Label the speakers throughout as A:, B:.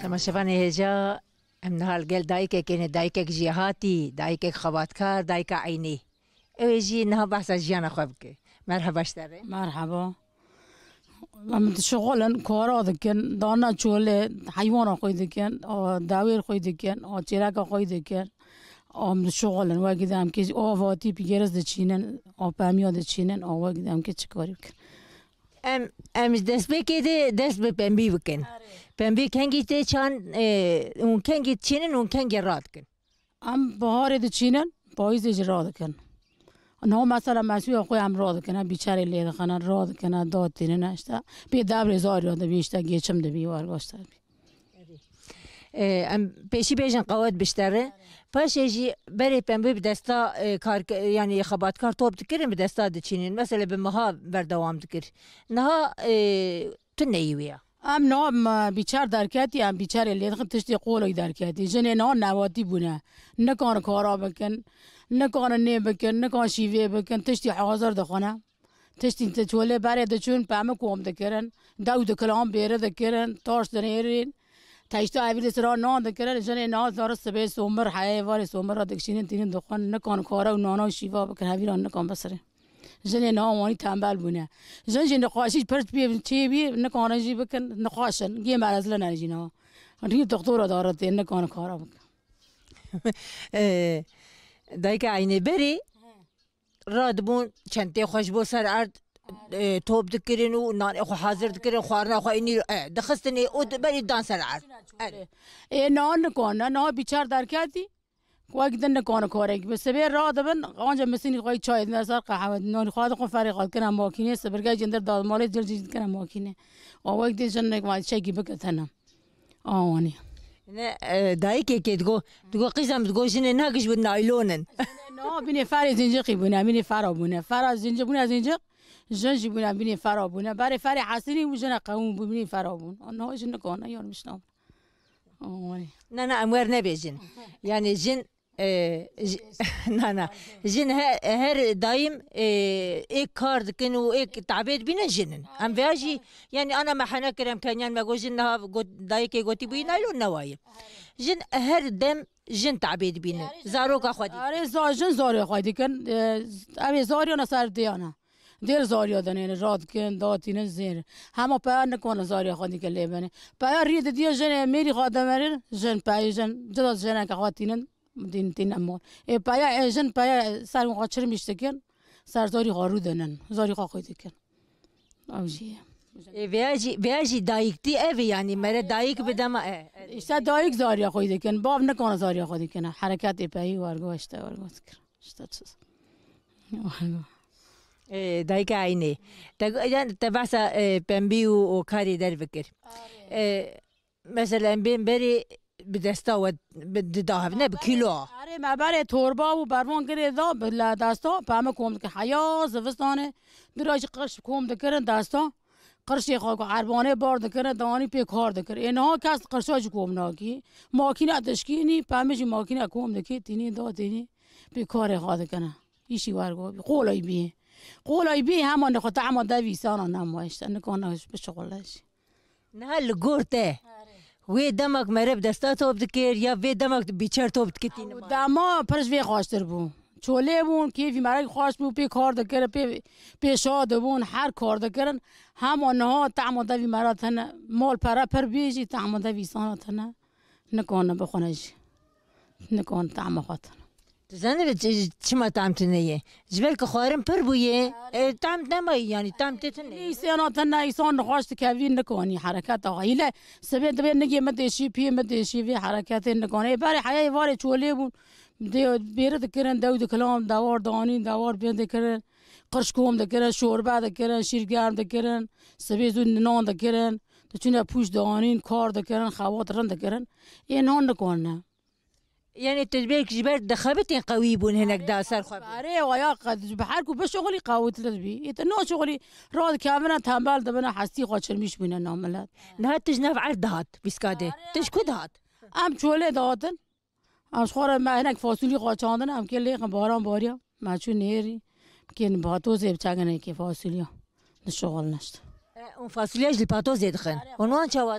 A: تماشاوان هجا ام نهال گل دایک کنه دایک جهاتی دایک خواتکار دایک عینی اویجی نه بحث جیان خواب که مرحبا شتره
B: مرحبا من شغلن کارا دکن دانا چوله حیوان خوی دکن داویر خوی دکن چراغ خوی دکن شغلن واقعا که آواتی بیگرز دچینن پامیاد دچینن واقعا که چیکاری کن
A: ام دست بکیده دست به پنبی بکن پنبی کنگی ته چان اون کنگی چینن اون کنگی راد کن
B: بهار دچینن پاییز راد کن نه مثلا مسئول خوی هم راد کنه بیچاره لیده خانه راد کنه داد تینه نشته بی دبر زاری راد بیشتر گیچم ده بیوار گاشته
A: ام پیشی بیشن قواد بشتره پس ایجی بری پنبی بدستا کار یعنی خباتکار توپ دکرین بدستا دچینن مثلا به ماها بردوام دکر نها تو نیویا
B: نه بیچار درکتی هم بیچاره لیده خان تشتی قولای درکتی جنه نه نواتی بونه نکان کارا بکن نکان نه بکن نکان شیوه بکن تشتی حاضر دخونه تشتی تچوله بره دچون پامه کوم دکرن داود کلام بیره دکرن تاش دنیرین تایشتا عبیل سرا نان دکرن جنه نه زار سبه سومر حیوان سومر را دکشینن تینن دخون نکان کارا و نانا شیوا بکن هویران نکان بسره جنه نه وانی تنبل بونه جن نقاشی پرت بی چی بی نکانجی بکن نقاشن گیم از لنا جینا ری دکتر دارد نکان کارا بکن
A: دایک عینی بری راد بون چنته خوش بو سر ارد توب دکرین و نان خو حاضر دکرین خوارنا خو اینی دخستنی او بری دان سر ارد
B: نان نکان نه بیچار درکتی وقتی نکان کاری بس به راد بن آنجا مسینی خواهی چای نزار قهوه نان خواهد خو فرق کنم ماکینه سبرگای جندر داد مالی جلد کنم ماکینه وقتی جن نکمال چای بکتنم آوانی
A: نه دایکی که دگو قیزم دگو جنه نگش بود نایلونن
B: نه بینی فر زنجق بونه بینی فرا بونه فر زنجق بونه زنجق جنجی بونه بینی فرا بونه برای فر حسینی و جن قوم بینی فرا بون نه جن نکانه یار میشنم آوانی
A: نه امور نبیجن یعنی جن نه جن هر دایم ایک کار دکن و ایک تعبیر بینن جنن هم بیاجی یعنی انا محنه کرم کنیان مگو جن نه دایکی گوتی بی نایلون نوایم جن هر دم جن تعبیر بینن زارو کا خودی
B: آره جن زاری خودی کن ابی زاری انا سر دیانا دل زاری دنین راد کن داتین زیر همه پای نکن زاری خودی که لیبنه پای رید دیا جن میری خواهم مرن جن پای جن جدا جن که خواتینن تین امور پایا جن پایا سر مقاچر میشتکن سر زاری خارو دنن زاری خواهی دکن آوجیه
A: بیاجی دایکتی اوی یعنی مره دایک بدم
B: اشتا دایک زاری خواهی دکن باب نکنه زاری خواهی دکن حرکت پایی وارگو اشتا کر اشتا چیز
A: دایک عینی تبعث پنبی و کاری در بکر مثلا بین بری بدستا و بداهب نه بکیلو
B: آره ما برای توربا و بروان کرده دا بلا دستا پامه کوم که حیا زوستانه دراج قرش کوم دکرن دستا قرشی خاک عربانه بار دکرن دانی پی کار دکر اینها کس قرشاج کوم ناکی ماکینه دشکینی پامه ماکینه کوم دکی تینی دا تینی پی کار خاطر کنه ایشی ورگو قولای بی همان خود تعمد دویسانا نمایشت نکنه بشغلش
A: نه لگورته وی دمک مرب دستا توب دکر یا وی دمک بیچار توب دکتین
B: دما پرش وی خواشتر بون چوله بون کیفی مرگ خواست بون پی کار دکر پی شاد بون هر کار دکرن همانها تعمد وی مراتن مال پر بیجی تعمد وی سانتن نکنه بخونش نکن تعم خاطر
A: زنه چی ما تعمتنیه جبل که خارم پر بویه تعم نمایی یعنی تعم تتنیه
B: ایسان تنه ایسان نخواست کوین نکنی حرکت آقایله سبب دبیر نگی مدشی پی مدشی وی حرکت نکنه برای حیای واره چوله بون بیرد کرن داود کلام دوار دانی دوار بیند کرن قرش کوم دکرن شوربه دکرن شیرگرم دکرن سبب زود نان دکرن تو پوش دانین کار دکرن خوات رند دکرن این هان نکنه
A: یعنی تجبیرك جبرت دخبتين قوي بون هناك دا سر خب
B: أري ويا قد بحالكو بشغلي قاوت لذبي يتنو شغلي راد كامنا تنبال دبنا حسي قاتشر مش بينا نعملات
A: نهات تجنف عردهات بسكاده تشكدهات
B: ام شولي داتن ام شخورا ما هناك فاصولي قاتشاندن ام كل ليقن باران باريا ما شو نيري كين باتوزي بتاعنا كي فاصوليا الشغل نشت
A: اون فاصولياش الباتوزي دخن ونوان شواتك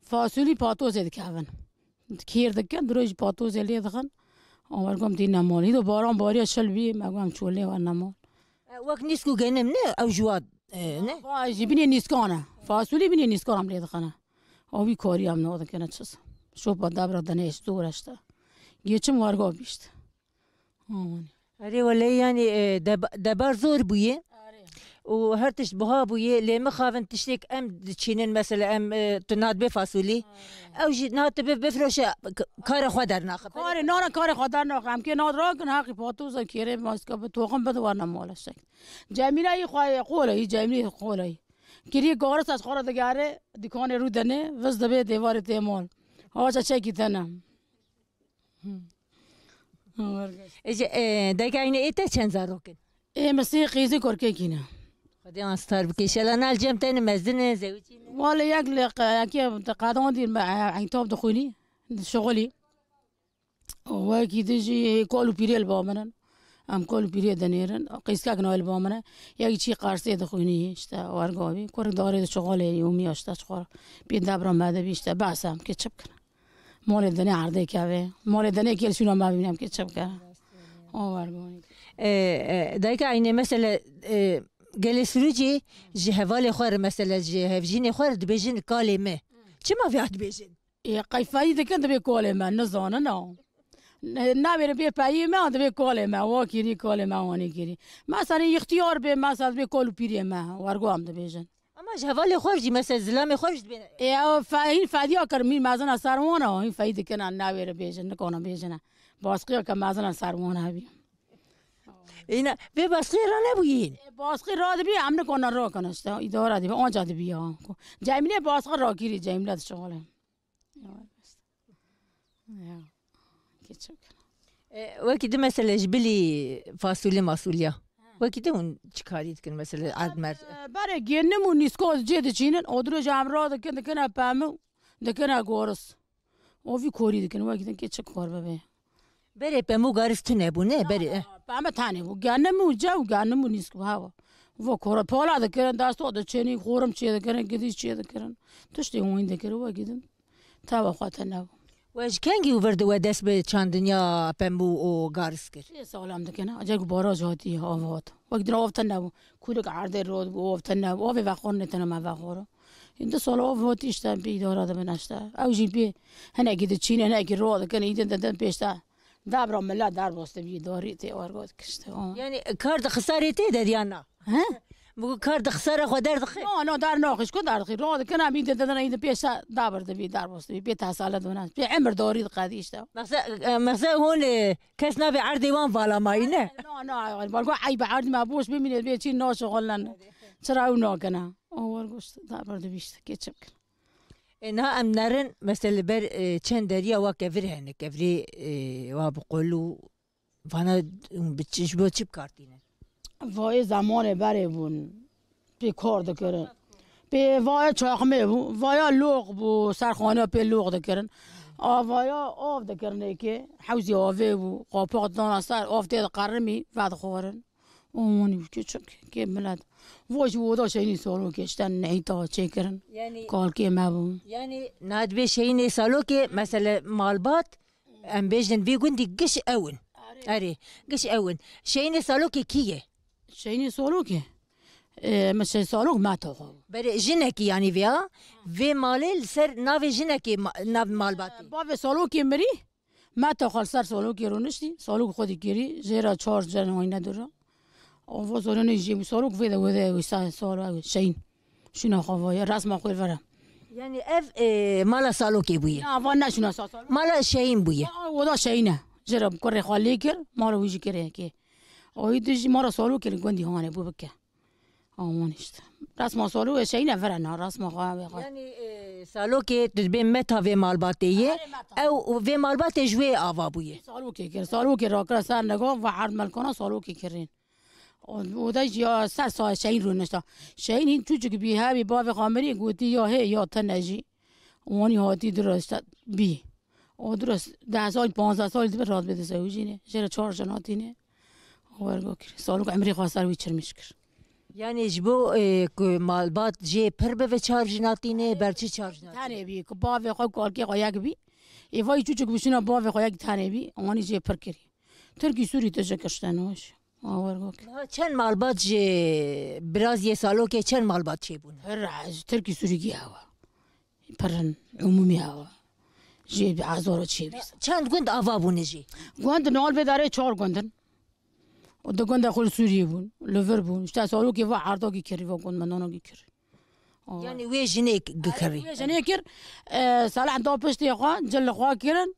B: فاصولی پاتوز دکن کیر دکن دروج پاتوز لیه دکن آورگم دی نمالی دو باران باری شل بی مگم چوله و نمال
A: وقت نیسکو گنم نه او جواد نه
B: واجی بینی نیسکانه فاصولی بینی نیسکانم لیه دکن آبی کاری هم نه دکن چیز شو با دبر دنیش دورشته گیچم وارگا بیشت
A: آره ولی یعنی دبر زور بویه و هر تشت بها بویه لما خافن تشتك تشينن مثلا تناد بفاصولي او جي ناد بفروش كار خدر ناخ
B: کار نه کار خاطر نخم که نادرا کن حقی پاتوز کیره ماسکا به توخم بده ورنه مالش شد جمیله ای خواه قوله ای جمیله قوله ای کری گارس از خورا دگاره دکان رو دنه وز دبه دیوار تیمال آجا چه کی تنم
A: دايك عيني ايتا چند زاروكن
B: ای مسی قیزی کرکه کینه
A: خدي استار بكيش انا الجيم تاني مزن زوجي
B: ولا يقلق ياكي قاعدون دي عين توب دخولي شغلي وكي تجي كولو بيريل بامنا ام كولو بيريل دنيرن قيس كاك نويل بامنا ياكي شي قارسي دخوني اشتا وارغوبي كور داري شغل يومي اشتا شغل بي دبر ما ده بيشتا باسم كيتشب كنا مول الدنيا عرضي كاوي مول الدنيا كيل شنو ما بينام كيتشب كنا وارغوني
A: دايك عيني مثلا جلس روجي جهوال خور مثلا جهفجين خور دبيجين كلمة چما في عد بيجين
B: يا قيفاي ده كنت بكلمة نزانه نا نبير بيباي ما ده بكلمة واكيري كلمة واني كيري مثلا اختيار به مثلا بكل بيري ما وارجو ده بيجين
A: اما جهوال خورجي مثلا زلام خورج بين
B: يا فاين فادي اكر مين مازن سرمانه هي فايده كنا نبير بيجين نكون بيجين باسقي كم مازن سرمانه هبي
A: اینا به باسقی را نبویین
B: باسقی را دبی امن کنن را کنسته اداره دی آنجا دبی ها جمیله باسقی را گیری جمیله شغله
A: وقتی ده مثلا جبلی فاصله ماسولیا وقتی ده اون چیکارید کن مثلا عاد مرد
B: برای گنمون نیسکوز جد چینن ادرو جامرا دکن پامو دکن گورس اوی کوری دکن وقتی که چه کار ببه
A: بره پمو گارس تو نبونه بره
B: پامه تانی و گنمو جو گنمو نیسکو هوا و کورا پالا دکن دست آد چینی خورم چیه دکن گدیش چیه دکن تشتی اون دکن وقتی تا وقت نبو
A: واش کنگی ورد و دست به چند دنیا پمو و گارس کرد
B: یه سالم دکن اجاق باراج هاتی آوات وقتی آفت نبو کولک عرض رود و آفت نبو آفی وقور نتنه ما وقورا این دو سال آفت ایشتن بی داره ده بنشته اوجی بی هنه گید چین هنه گید رود دکن ایدن دادن پیشته دابرا ملا دار باسته بی داری تی وارگاد کشته
A: یعنی کار خساری تی داد یا نه
B: ها
A: بگو کار خساره خود در دخی
B: نه در ناخش کو در دخی رود کنه بی دادن ایدن پیشته دابر ده بی دار باسته بی تحصیل دونه بی عمر داری قدیشته
A: مثلا هون کس نبی عردی وان والا مایی نه
B: نه بالگو عیب عرض ما بوش ببینید بی چی ناشغلن چرا اون نکنه وارگوشت دابر ده بیشته کیچب کن
A: اینها ام نرن مثلا بر چند دریا و کفری هنه کفری و بقولو فانا بچش بود چی بکارتینه
B: وای زمان بره بون پی کار دکرن پی وای چاقمه بون وای لوق بو سرخانه پی لوق دکرن وای آف دکرنه که حوزی آوه بو قاپاق دانا سر آف دید قرمی بعد خورن اونی که چک که ملد واش ودا شینی سالو کشتن نیتا چه کرن کار که مبون
A: یعنی نادبه شینی سالو که مثلا مالبات ام بیجن بیگوندی گش اون آره گش اون شینی سالو که کیه
B: شینی سالو که مثل سالو ما تو
A: برای جنکی یعنی ویا و مالی سر ناو جنکی ناو مالباتی
B: با سالو که مری ما تو خال سر سالو که رو نشتی سالو خودی کری زیرا 4 جن وای نداره آواز دارن یه سالو که وده ویسا سالو شین شنا خواه رسم خوی ورم
A: یعنی اف مالا سالو کی بویه
B: نه وان نشنا سالو
A: مالا شین بویه
B: ودا شینه جرب کره خالی کر مالا ویجی کره که اویدش مالا سالو کر گندی هانه بو بکه آمانشت رسم سالو شینه ورنا رسم خواه
A: یعنی سالو که تبین متا و مالباتیه او و مالبات جوی آوا بویه
B: سالو که راکر سر نگاه و عرض ملکانا سالو که کرین و داش یا سر سال شین رو نشتا شین این چوچک بی همی باو خامری گویی یا هی یا تنجی وانی هاتی درست بی و درست 10 سال 15 سال دیگه راد بده زوجینه چرا 4 جناتینه ورگو کر سالو عمری خاصر ویچر میشکر
A: یعنی جبو مالبات جه پر به چارجناتینه برچی چارجنات
B: تانه بی که باوی خواه کارکی قایق بی ایوای چوچک بشینا باوی قایق تانه بی آنی جه پر کری ترکی سوری تشکشتنوش
A: چند مالبات جه براز یه سالو که چند مالبات چه بونه
B: ترکی سوری گی هوا پرن عمومی هوا جه عزارو چه بیست
A: چند گند آوا بونه جه
B: گند نال بداره 4 گندن و دو گند خود سوریه بون لور بون اشتا سالو که و عرضا گی کری و گند منانو گی کری
A: یعنی وی جنیک گکری
B: وی جنیک کر سالح دا پشتی خواه جل خواه کرن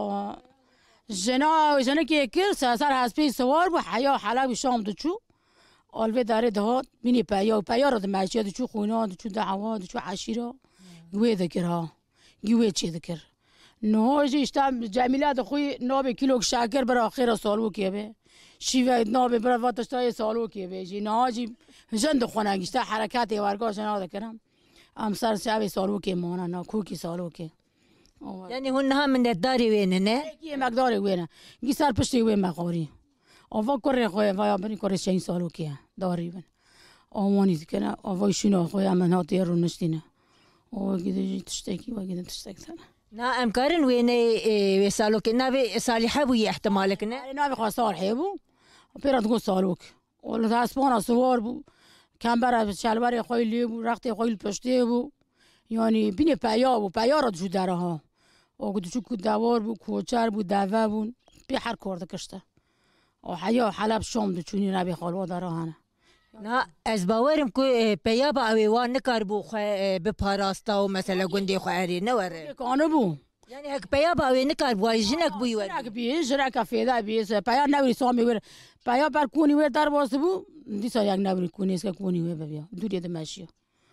B: جنا که کر سر هسپی سوار بو حیا حلب شام دچو آلوه داره دهات مینی پیا را دمشیا دچو خونا دچو دعوا دچو عشیره گوی دکر ها گوی چی دکر نه اشتا جمیلات خوی ناب کیلو شکر برای آخر سالو که به شیوه ناب برای واتشتای سالو که به جی نه جی جند خونه گشته حرکت ورگاش ناده کردم ام سر شب سالو که مانا نه کوکی سالو که
A: یعنی هون هم من داری وینه نه
B: کی مقداری وینه گی سر پشتی وین مقاری آوا کره خوی ویا بنی کره 6 سالو که داری ون آوانی کنه آوا شنو خوی من هاتی رو نشتینه او گیدی تشتکی و گیدی تشتکتنه
A: نه امکارن وینه سالو که نه صالحه بوی احتمالک نه
B: نه بخوا صالحه بو پیرا تقول سالوک ولا اسبونا سوار بو كان برا شلوار خوی لی بو رخت خوی پشتی بو یعنی بین پیا بو پیا را جو درها او گدو چو دوار بو کوچر بو دوا بو بی هر کارد کشته او حیا حلب شام دو چونی نبی خالو درهانه
A: نه از باورم که پیا با اویوان نکار بو به پاراستا و مثلا گندی خواری نوره
B: کانه بو
A: یعنی هک پیا با اوی نکار بو جنک بو ور
B: جنک بی جرا فیدا بی پیا نوری سامی ور پیا بر کونی ور در باس بو دیسا یک نوری کونی اسکا کونی ور بیا دوری دمشیو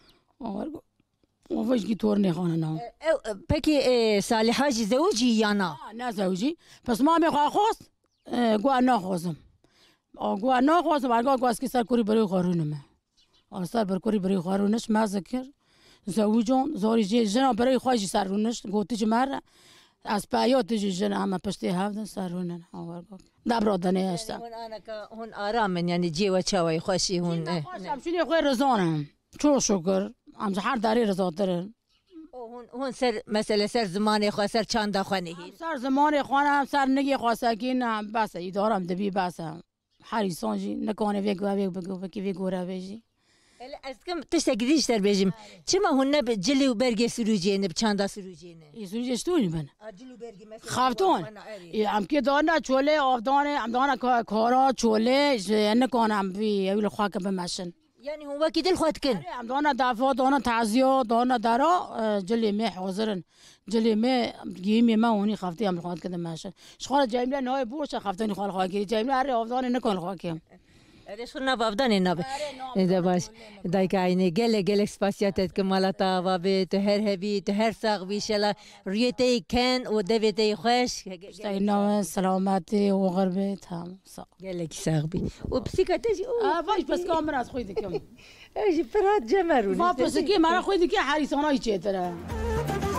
B: وفاش کی طور نخانه نه
A: پکی صالحه جی زوجی یا
B: نه زوجی پس ما میخواه خواست گوه نخواستم گوه نخواستم ارگاه گوه اسکی سر کوری برای خارونمه سر بر کوری برای خارونش مزه کر زوجون زاری جی جنا برای خواهی سر رونش گوتی جی مره از پیات جی جنا همه پشتی هفته سر رونن دبرادنه اشتا
A: هون آرامن یعنی جی و چاوی خوشی هون
B: خوشم شونی خوی رزانم چو شکر ام هر داری رضا دارن
A: هون سر مثلا سر زمان خو سر چند خانه هی
B: سر زمان خانه سر نگی خواستگین بس ادارم دبی بس حریصان جی نکنه وی بگو کی وی گوره بجی
A: از کم تشتگیش در بجیم چما هون به جلی و برگ سروجینه به چند سروجینه
B: ای سروج استونی من
A: جلو برگ مثلا
B: خافتون ام کی دانا چوله آفدانه ام دانا کارا چوله نکنم وی اویل خواک بمشن
A: یعنی هو وکی دل خود کن
B: ام دانا دافع دانا تعزیه دانا درا جلی می حاضرن جلی می گیمی ما اونی خفتی ام خواهد کدم ماشن شخال جایمله نای بوش خفتنی خال خواهد کردی جایمله هر آفدان نکن خواهد کم
A: ارش خود نبافدانی نب ایده باش دای که اینه گله سپاسیاتت که مالتا و به تو هر هبی تو هر ساق بیشلا ریتی کن و دویتی خوش
B: اینا سلامتی و غربه تام ساق
A: گله کی ساق بی و پسیکاتش
B: باش بس کامر از خودی کم
A: ايش فرات جمرون
B: ما بس كي ما راح خذي كي حارس انا يجي ترى